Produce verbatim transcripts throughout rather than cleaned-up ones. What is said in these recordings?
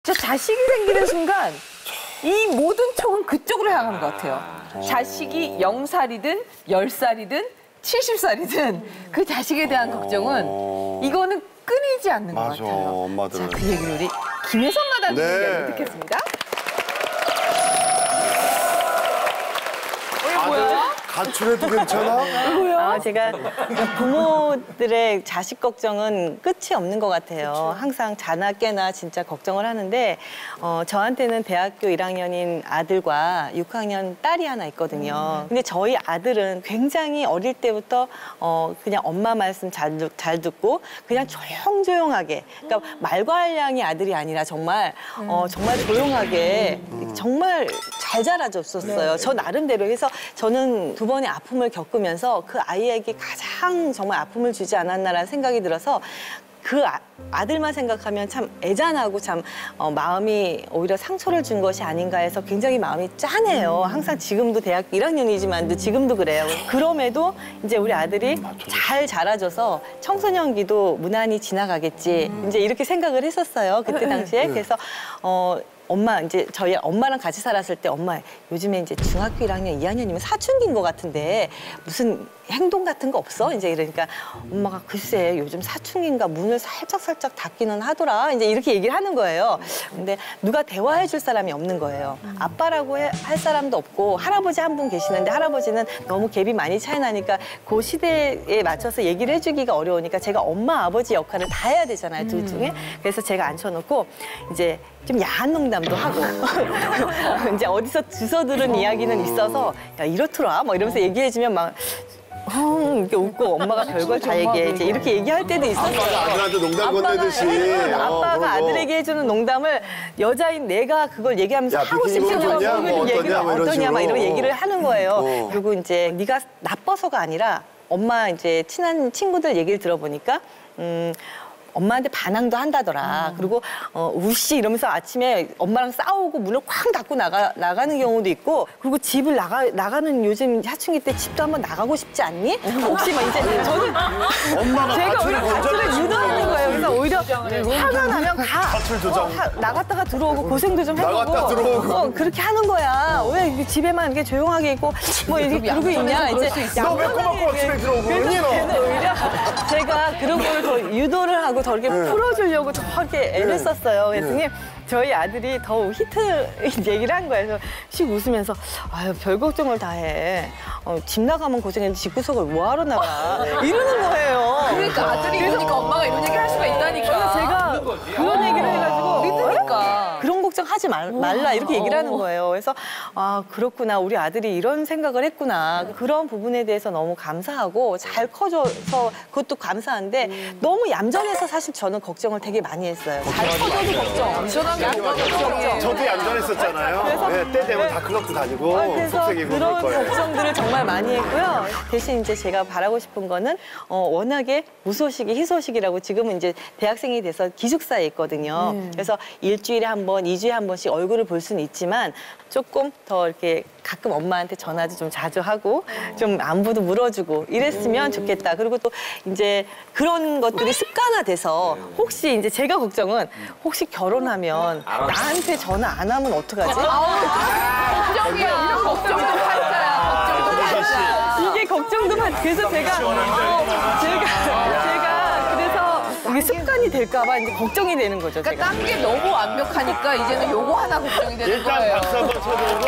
저 자식이 생기는 순간 이 모든 촉은 그쪽으로 향하는 것 같아요. 자식이 영 살이든 열 살이든 칠십 살이든 그 자식에 대한 걱정은 이거는 끊이지 않는 것 맞아, 같아요. 엄마들은. 자, 그 얘기를 우리 김혜선 마담님 네. 얘기를 듣겠습니다. 가출해도 괜찮아? 아, 제가 부모들의 자식 걱정은 끝이 없는 것 같아요. 그쵸. 항상 자나 깨나 진짜 걱정을 하는데 어, 저한테는 대학교 일 학년인 아들과 육 학년 딸이 하나 있거든요. 근데 저희 아들은 굉장히 어릴 때부터 어, 그냥 엄마 말씀 잘, 잘 듣고 그냥 조용조용하게 그러니까 말괄량이 아들이 아니라 정말 어, 정말 조용하게 정말 잘 자라줬었어요. 저 나름대로. 그래서 저는 두 번의 아픔을 겪으면서 그 아이에게 가장 정말 아픔을 주지 않았나라는 생각이 들어서 그 아, 아들만 생각하면 참 애잔하고 참 어, 마음이 오히려 상처를 준 것이 아닌가 해서 굉장히 마음이 짠해요. 항상 지금도 대학교 일 학년이지만 지금도 그래요. 그럼에도 이제 우리 아들이 잘 자라줘서 청소년기도 무난히 지나가겠지. 이제 이렇게 생각을 했었어요. 그때 당시에. 그래서 어, 엄마 이제 저희 엄마랑 같이 살았을 때 엄마 요즘에 이제 중학교 일 학년, 이 학년이면 사춘기인 것 같은데 무슨 행동 같은 거 없어? 이제 이러니까 엄마가 글쎄 요즘 사춘기인가 문을 살짝 살짝 닫기는 하더라. 이제 이렇게 얘기를 하는 거예요. 근데 누가 대화해 줄 사람이 없는 거예요. 아빠라고 해, 할 사람도 없고 할아버지 한 분 계시는데 할아버지는 너무 갭이 많이 차이 나니까 그 시대에 맞춰서 얘기를 해주기가 어려우니까 제가 엄마, 아버지 역할을 다 해야 되잖아요. 둘 중에. 그래서 제가 앉혀놓고 이제 좀 야한 농담도 하고 이제 어디서 주워 들은 이야기는 있어서 야 이렇더라 뭐 이러면서 얘기해주면 막 어, 이렇게 웃고 엄마가 별걸 다 얘기해 이제 이렇게 얘기할 때도 있었어요. 아빠가 아들한테 농담 건네듯이. 해주는, 어, 아빠가 아들에게 해주는 농담을 여자인 내가 그걸 얘기하면서 야, 하고 비키니 싶은 입었냐? 뭐 얘기를 어떠냐? 뭐 이런 어떠냐 막 이런 식으로. 얘기를 하는 거예요. 어. 그리고 이제 네가 나빠서가 아니라 엄마 이제 친한 친구들 얘기를 들어보니까 음. 엄마한테 반항도 한다더라. 음. 그리고 어, 우씨 이러면서 아침에 엄마랑 싸우고 문을 쾅 닫고 나가, 나가는 경우도 있고 그리고 집을 나가, 나가는 요즘 사춘기 때 집도 한번 나가고 싶지 않니? 혹시 막 이제 저는 엄마가 제가 오히려 가출을 가출을 유도하는 거예요. 그래서 오히려 화가 나면 가. 가출 조장. 어, 하, 나갔다가 들어오고 고생도 좀 해보고 나갔다 들어오고. 어, 그렇게 하는 거야. 왜 이렇게 집에만 이렇게 조용하게 있고 뭐 이렇게 그러고 있냐. 이제 너 왜 꼬박꼬박 집에 들어오고 그러니 너? 그래서 오히려 제가 그런 거를 더 유도를 하고 더 이렇게 네. 풀어주려고 저렇게 애를 네. 썼어요. 그랬더니 네. 저희 아들이 더 히트 얘기를 한 거예요. 그래서 씩 웃으면서 아유 별 걱정을 다 해. 어, 집 나가면 고생했는데 집구석을 뭐하러 나가. 이러는 거예요. 그러니까 아들이 이러니까 엄마가 이런 얘기 할 수가 있다니까. 그래서 제가 그런 얘기를 해가지고 믿으니까. 그런 걱정 하지 말, 말라 이렇게 얘기를 하는 거예요. 그래서 아 그렇구나 우리 아들이 이런 생각을 했구나. 그런 부분에 대해서 너무 감사하고 잘 커져서 그것도 감사한데 음. 너무 얌전해서 사실 저는 걱정을 되게 많이 했어요. 잘 커져도 걱정. 얌전하게 걱정. 저도 얌전했었잖아요. 그래서- 네, 때 되면 네. 다 클럽도 다니고 아, 그래서 속색이고 그럴 그런 거예요. 걱정들을 정말 많이 했고요. 대신 이제 제가 바라고 싶은 거는 어, 워낙에 무소식이 희소식이라고 지금은 이제 대학생이 돼서 기숙사에 있거든요. 음. 그래서 일주일에 한 번, 이 주에 한 번씩 얼굴을 볼 수는 있지만 조금 더 이렇게 가끔 엄마한테 전화도 좀 자주 하고 좀 안부도 물어주고 이랬으면 좋겠다. 그리고 또 이제 그런 것들이 습관화돼서 혹시 이제 제가 걱정은 혹시 결혼하면 나한테 전화 안 하면 어떡하지? 걱정이야. 이런 걱정도 팔자야. 걱정도 팔자. 이게 걱정도 많. 그래서 제가 어, 제가 제가 그래서 이게 습관이 될까봐 이제 걱정이 되는 거죠. 그러니까 제가. 딴 게 너무 완벽하니까 이제는 요거 하나 걱정이 되는 일단 거예요. 박수 한번 쳐주고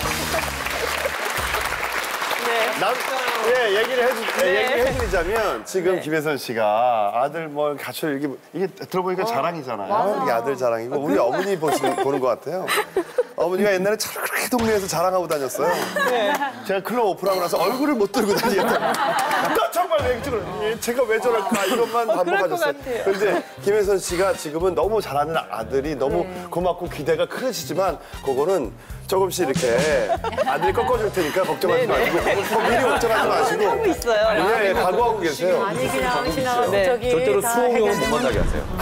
네. 남, 예, 얘기를 해주, 예, 네. 얘기를 해드리자면 지금 네. 김혜선 씨가 아들 뭐 가출 이게 이게 들어보니까 자랑이잖아요. 이게 아들 자랑이고 우리 어머니 보시는 보는 것 같아요. 어머니가 옛날에 저렇게 동네에서 자랑하고 다녔어요. 네. 제가 클럽 오픈하고 나서 얼굴을 못 들고 다니겠다. 너 정말 왜 저래? 제가 왜 저럴까? 이것만 어, 그럴 것 반복하셨어요. 같아요. 그런데 김혜선 씨가 지금은 너무 잘하는 아들이 너무 네. 고맙고 기대가 크시지만 그거는 조금씩 이렇게 아들이 꺾어줄 테니까 걱정하지 마시고 뭐 미리 걱정하지 마시고 하고 있어요. 예, 예, 각오하고 계세요. 아니 그냥 지나가서 네. 저기 절대로 다 수홍용은 못 해결되면 만나게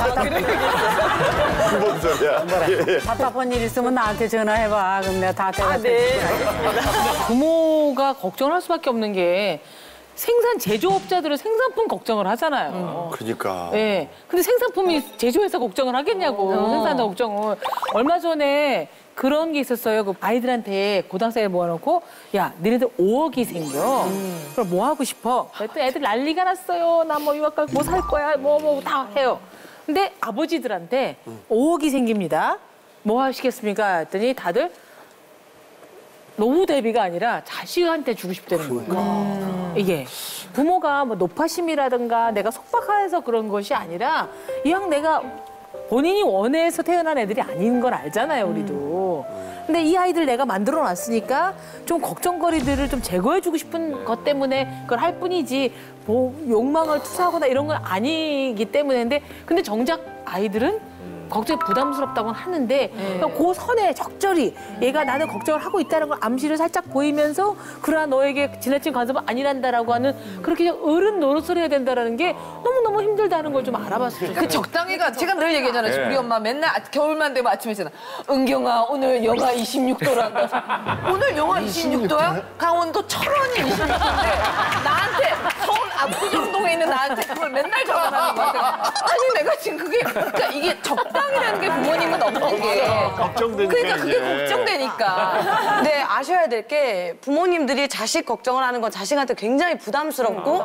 하세요. 그뭔 소리야. 예, 예. 답답한 일 있으면 나한테 전화해봐. 그럼 내가 다 아, 대답해 네. 줄게. 부모가 걱정을 할 수밖에 없는 게 생산 제조업자들은 생산품 걱정을 하잖아요. 그러니까. 네. 근데 생산품이 제조회사 걱정을 하겠냐고. 생산자 걱정을. 얼마 전에 그런 게 있었어요. 그 아이들한테 고등학생에 모아놓고 야, 너네들 오억이 생겨. 그럼 뭐 하고 싶어? 그랬더니 애들 난리가 났어요. 나 뭐 유학 가고 뭐 살 거야. 뭐 뭐 다 해요. 근데 아버지들한테 오억이 생깁니다. 뭐 하시겠습니까? 했더니 다들 노후 대비가 아니라 자식한테 주고 싶다는 거예요. 음. 이게 부모가 뭐 노파심이라든가 내가 속박해서 그런 것이 아니라 이왕 내가 본인이 원해서 태어난 애들이 아닌 건 알잖아요, 우리도. 근데 이 아이들 내가 만들어 놨으니까 좀 걱정거리들을 좀 제거해주고 싶은 것 때문에 그걸 할 뿐이지 뭐 욕망을 투사하거나 이런 건 아니기 때문에. 근데, 근데 정작 아이들은 걱정이 부담스럽다고는 하는데 그러니까 그 선에 적절히 얘가 나는 걱정을 하고 있다는 걸 암시를 살짝 보이면서 그러나 너에게 지나친 간섭은 아니란다라고 하는 그렇게 어른 노릇을 해야 된다는 게 너무너무 힘들다는 걸 좀 알아봤어요. 그 적당히가 제가 늘 얘기하잖아요. 우리 엄마 맨날 아- 겨울만 되면 아침에 있잖아. 은경아 오늘 영하 이십육 도란다. 오늘 영하 이십육 도야? 강원도 철원이 이십육 도인데 나한테 서울 압구정동에 있는 나한테 그걸 맨날 적어하는 거 같아. 아니 내가 지금 그게 그러니까 이게 적당이라는 게 부모님은 없는 게 걱정되니까. 그러니까 그게 이제. 걱정되니까. 근데 아셔야 될 게 부모님들이 자식 걱정을 하는 건 자식한테 굉장히 부담스럽고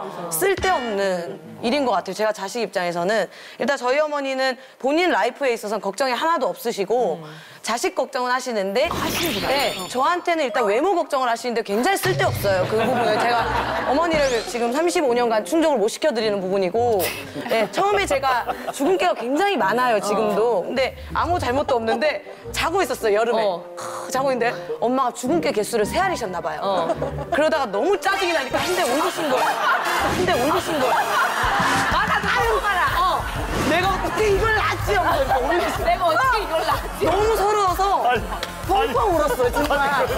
쓸데없는 일인 것 같아요. 제가 자식 입장에서는. 일단 저희 어머니는 본인 라이프에 있어서는 걱정이 하나도 없으시고 자식 걱정은 하시는데 네, 저한테는 일단 외모 걱정을 하시는데 굉장히 쓸데없어요. 그 부분은 제가 어머니를 지금 삼십오 년간 충족을 못 시켜드리는 부분이고 네, 처음에 제가 주근깨가 굉장히 많아요, 지금도. 근데 아무 잘못도 없는데 자고 있었어요, 여름에. 어. 크, 자고 있는데 엄마가 주근깨 개수를 세알이셨나 봐요. 그러다가 너무 짜증이 나니까 한 대 울으신 거예요. 한 대 울으신 거예요. 말아, 아유, 말아. 어. 내가 어떻게 이걸 낳지? 하면서 울으시 내가 어떻게 이걸 낳지? 너무 서러워서 펑펑 울었어요, 정말.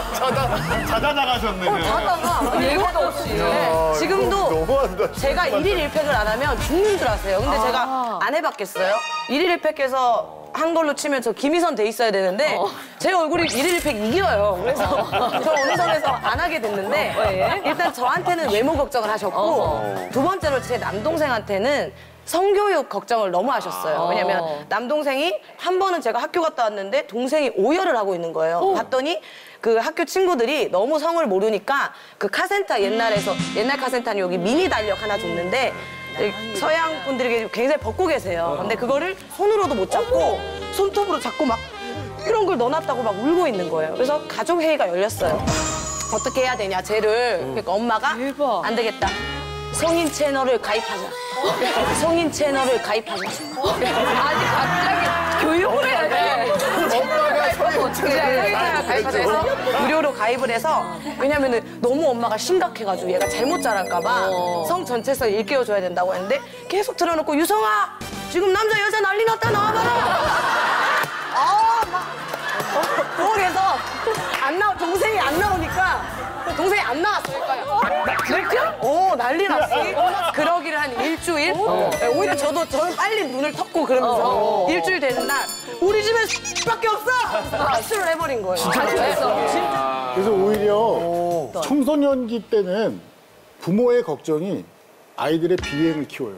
자다, 자다 나가셨네. 하다가 예고도 없이. 네, 지금도 너무한다. 제가 일일 일팩을 안 하면 죽는 줄 아세요. 근데 제가 안 해봤겠어요. 일일 일팩해서 한 걸로 치면 저 김희선 돼 있어야 되는데 제 얼굴이 일일 일팩 이겨요. 그래서 저 어느 선에서 안 하게 됐는데 일단 저한테는 외모 걱정을 하셨고 두 번째로 제 남동생한테는 성교육 걱정을 너무 하셨어요. 왜냐면 남동생이 한 번은 제가 학교 갔다 왔는데 동생이 오열을 하고 있는 거예요. 봤더니 그 학교 친구들이 너무 성을 모르니까 그 카센터 옛날에서 옛날 카센터는 여기 미니 달력 하나 줬는데 서양 분들이 굉장히 벗고 계세요. 근데 그거를 손으로도 못 잡고 손톱으로 잡고 막 이런 걸 넣어놨다고 막 울고 있는 거예요. 그래서 가족 회의가 열렸어요. 어떻게 해야 되냐, 쟤를. 그러니까 엄마가 안 되겠다. 성인 채널을 가입하자. 성인 채널을 가입하자. 아니 갑자기 교육을 해야 돼. 엄마가 성인 어떻게 해? 가입하자 해서 무료로 가입을 해서 왜냐면은 너무 엄마가 심각해가지고 얘가 잘못 자랄까 봐 성 전체에서 일깨워줘야 된다고 했는데 계속 틀어놓고 유성아 지금 남자 여자 난리 났다 나와봐라. 아막 그래서 안 나오 동생이 안 나오니까 동생이 안 나왔어요. 그러니까 어 난리 났어. 그러기를 한 일주일. 네, 오히려 저도 저는 빨리 눈을 텄고 그러면서 일주일 되는 날 우리 집에 밖에 없어. 악수를 해버린 거예요. 진짜. 그래서 오히려 청소년기 때는 부모의 걱정이 아이들의 비행을 키워요.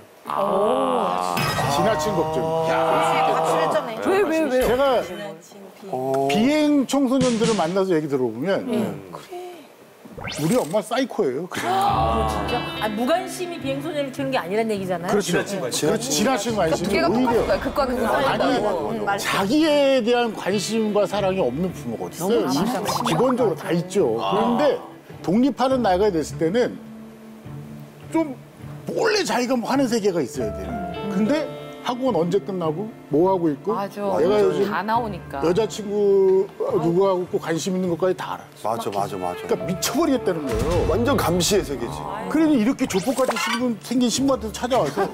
지나친 걱정. 왜 왜 왜? 제가 비행 청소년들을 만나서 얘기 들어보면 우리 엄마 사이코예요. 그냥. 진짜? 아, 무관심이 비행소년을 키우는 게 아니란 얘기잖아요. 그렇죠. 그렇지. 지나친 관심이 걔가 극과 오히려 극과 극과 극과 아니 자기에 대한 관심과 사랑이 없는 부모가 어디 있어요? 이- 기본적으로 다 있죠. 그런데 독립하는 나이가 됐을 때는 좀 몰래 자기가 뭐 하는 세계가 있어야 돼요. 근데 학원 언제 끝나고 뭐 하고 있고 맞아. 내가 요즘 다 나오니까. 여자친구 누구하고 있고 관심 있는 것까지 다 알아. 맞아, 맞아, 맞아. 그러니까 미쳐버리겠다는 거예요. 완전 감시의 세계지. 그러니 이렇게 조폭같이 신분, 생긴 신부한테 찾아와서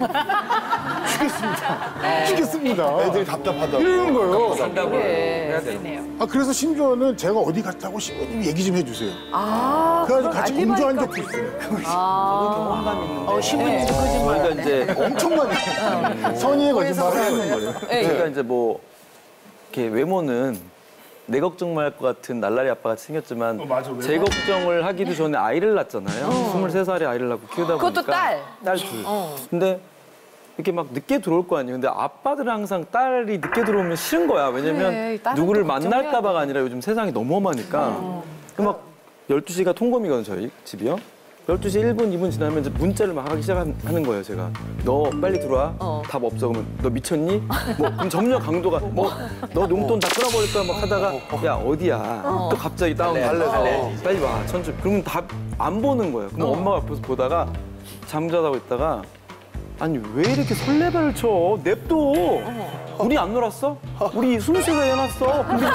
죽겠습니다. 죽겠습니다. 애들이 답답하다고. 이러는 거예요. 상담을 해야 되네요. 아, 그래서 심지어는 제가 어디 갔다고 신부님 얘기 좀 해주세요. 아, 그래가지고 같이 그걸 공주한 알리바니까. 적도 있어요. 어, 신부님도 거짓말. 그러니까 이제 엄청 많이 해요. 선의의 거짓말을 하는 거예요. 그러니까 이제 뭐 이렇게 외모는 내 걱정만 할 것 같은 날라리 아빠 같이 생겼지만 어, 맞아, 왜? 제 걱정을 하기도 전에 아이를 낳았잖아요. 스물세 살에 아이를 낳고 키우다 보니까 그것도 딸. 딸 둘. 근데 이렇게 막 늦게 들어올 거 아니에요. 근데 아빠들은 항상 딸이 늦게 들어오면 싫은 거야. 왜냐면 그래, 딸은 누구를 또 걱정해야 만날까 봐가 아니라 요즘 세상이 너무 험하니까. 그 막 열두 시가 통검이거든요, 저희 집이요. 열두 시 일 분, 이 분 지나면 이제 문자를 막 하기 시작하는 거예요, 제가. 너 빨리 들어와. 답 없어. 그러면 너 미쳤니? 뭐, 그럼 점점 강도가 뭐, 너 용돈 다 끊어버릴 거야 막 하다가 야, 어디야? 또 갑자기 다운달래서 빨리 와, 천천히. 그러면 답 안 보는 거예요. 그럼 엄마가 옆에서 보다가 잠자다고 있다가 아니, 왜 이렇게 설레발을 쳐? 냅둬. 우리 안 놀았어? 우리 스물세 살에 해놨어. 근데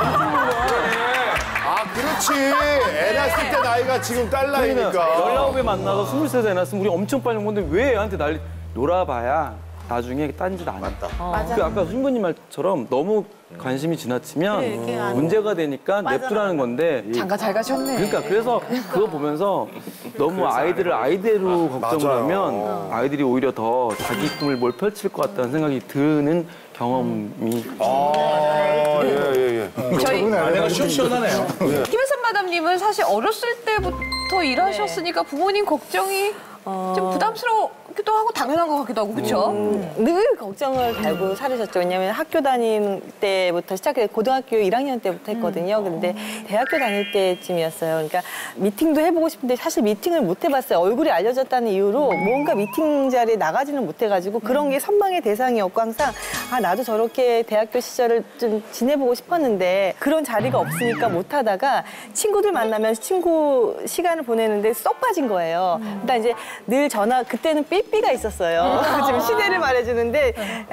아, 그렇지. 애 낳았을 때 나이가 지금 딸 나이니까. 열아홉에 만나서 스물세 살에 낳았으면 우리 엄청 빨리 온 건데 왜 애한테 난리 놀아봐야 나중에 딴짓 안 해. 맞다. 그 아까 신부님 말처럼 너무 관심이 지나치면 문제가 되니까 냅두라는 건데. 장가 잘 가셨네. 그러니까 그래서 그거 보면서 너무 아이들을 아이대로 걱정을 맞아요. 하면 아이들이 오히려 더 자기 꿈을 뭘 펼칠 것 같다는 생각이 드는 경험이. 아, 예, 예, 예. 저희 아내가 시원시원하네요. 김혜선 마담님은 사실 어렸을 때부터 일하셨으니까 부모님 걱정이 좀 부담스럽기도 하고 당연한 것 같기도 하고 그렇죠? 늘 걱정을 달고 살으셨죠. 왜냐하면 학교 다닐 때부터 시작해 고등학교 일 학년 때부터 했거든요. 근데 대학교 다닐 때쯤이었어요. 그러니까 미팅도 해보고 싶은데 사실 미팅을 못 해봤어요. 얼굴이 알려졌다는 이유로 뭔가 미팅 자리에 나가지는 못해가지고 그런 게 선망의 대상이었고 항상 아 나도 저렇게 대학교 시절을 좀 지내보고 싶었는데 그런 자리가 없으니까 못하다가 친구들 만나면 친구 시간을 보내는데 쏙 빠진 거예요. 그러니까 이제 늘 전화 그때는 삐삐가 있었어요. 지금 시대를 말해주는데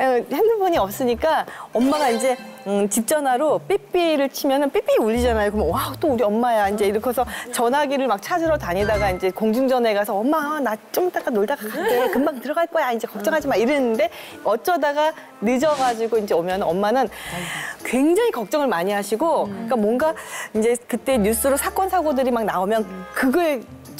핸드폰이 없으니까 엄마가 이제 음, 집 전화로 삐삐를 치면은 삐삐 울리잖아요. 그럼 와 또 우리 엄마야 이제 이렇게 해서 전화기를 막 찾으러 다니다가 이제 공중전화에 가서 엄마 나 좀 이따가 놀다가 갈게 금방 들어갈 거야 이제 걱정하지 마 이랬는데 어쩌다가 늦어가지고 이제 오면 엄마는 굉장히 걱정을 많이 하시고 그러니까 뭔가 이제 그때 뉴스로 사건 사고들이 막 나오면 그걸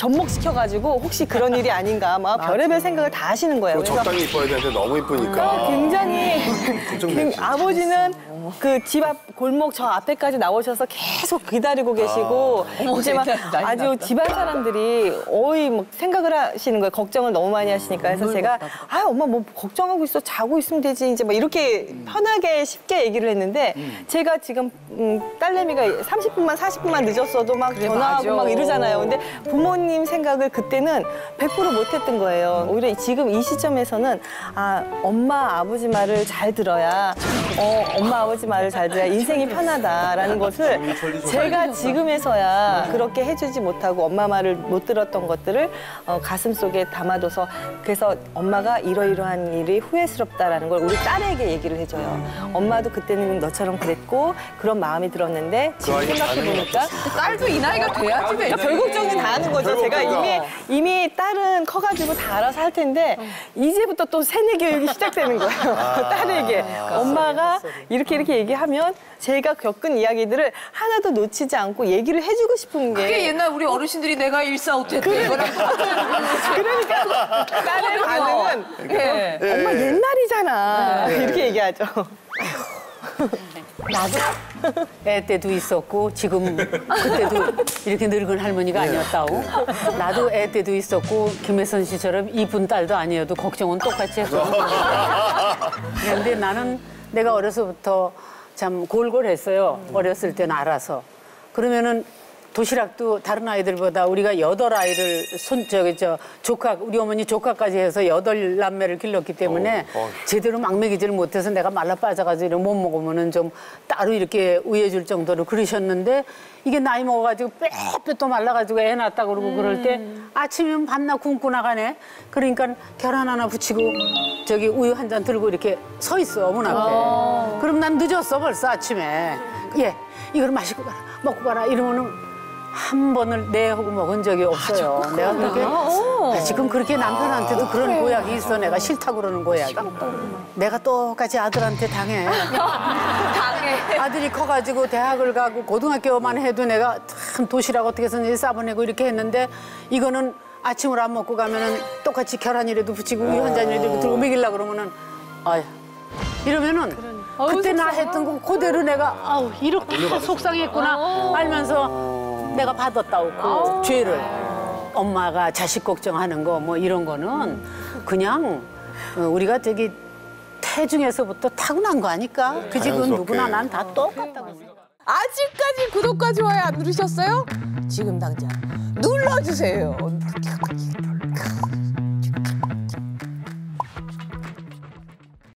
접목시켜가지고 혹시 그런 일이 아닌가 막 별의별 생각을 다 하시는 거예요. 그거 적당히 이뻐야 되는데 너무 이쁘니까. 굉장히 걱정되지. 아버지는 그 집 앞 골목 저 앞에까지 나오셔서 계속 기다리고 계시고 이제 막 아주 집안 사람들이 어이 막 생각을 하시는 거예요. 걱정을 너무 많이 하시니까 그래서 제가 아 엄마 뭐 걱정하고 있어 자고 있으면 되지 이제 막 이렇게 편하게 쉽게 얘기를 했는데 제가 지금 음, 딸내미가 삼십 분만 사십 분만 늦었어도 막 전화하고 맞아. 막 이러잖아요. 근데 부모님 생각을 그때는 백 퍼센트 못했던 거예요. 오히려 지금 이 시점에서는 아 엄마 아버지 말을 잘 들어야 어 엄마 아버지 말을 잘 들어야 인생이 편하다라는 것을 제가 지금에서야 그렇게 해주지 못하고 엄마 말을 못 들었던 것들을 어, 가슴 속에 담아둬서 그래서 엄마가 이러이러한 일이 후회스럽다라는 걸 우리 딸에게 얘기를 해줘요. 엄마도 그때는 너처럼 그랬고 그런 마음이 들었는데 지금 생각해 보니까 딸도 이 나이가 돼야지 왜. 별 걱정은 다 하는 거죠. 제가 이미 이미 딸은 커가지고 다 알아서 할 텐데 이제부터 또 세뇌 교육이 시작되는 거예요. 딸에게 엄마가 이렇게 이렇게 얘기하면 제가 겪은 이야기들을 하나도 놓치지 않고 얘기를 해주고 싶은 게 그게 옛날 우리 어르신들이 내가 일사후퇴 이거랑 그러니까 딸의 반응은 예. 엄마 옛날이잖아 이렇게 얘기하죠. 나도 애 때도 있었고 지금 그때도 이렇게 늙은 할머니가 아니었다고. 나도 애 때도 있었고 김혜선 씨처럼 이쁜 딸도 아니어도 걱정은 똑같이 했어. 그런데 나는 내가 어려서부터 참 골골했어요. 어렸을 때는 알아서. 그러면은 도시락도 다른 아이들보다 우리가 여덟 아이를 손 저기 저 조카 우리 어머니 조카까지 해서 여덟 남매를 길렀기 때문에 어, 어. 제대로 막 먹이질 못해서 내가 말라 빠져가지고 이렇게 못 먹으면은 좀 따로 이렇게 우해줄 정도로 그러셨는데 이게 나이 먹어가지고 빼빼 또 말라가지고 애 낳았다 그러고 음. 그럴 때 아침이면 밤낮 굶고 나가네. 그러니까 계란 하나 붙이고 저기 우유 한 잔 들고 이렇게 서 있어 문 앞에. 아. 그럼 난 늦었어 벌써 아침에. 예 이걸 마시고 가라 먹고 가라 이러면은. 한 번을 내 하고 먹은 적이 없어요. 아, 내가 그렇게 나 지금 그렇게 남편한테도 아, 그런 그래. 고약이 있어. 내가 싫다고 그러는 고약이. 내가 똑같이 아들한테 당해. 당해. 아들이 커가지고 대학을 가고 고등학교만 해도 내가 참 도시락 어떻게 해서든지 싸보내고 이렇게 했는데 이거는 아침을 안 먹고 가면은 똑같이 계란이라도 붙이고 우유 한 잔이라도 들고 먹이려고 그러면은 아유 이러면은 그때 나 했던 거 그대로 내가 아우 이렇게 속상했구나 알면서 내가 받았다고 그 죄를. 엄마가 자식 걱정하는 거 뭐 이런 거는 그냥 우리가 저기 태중에서부터 타고난 거 아닐까? 그지? 그건 누구나 난 다 똑같다고 생각해. 아직까지 구독과 좋아요 안 누르셨어요? 지금 당장 눌러주세요.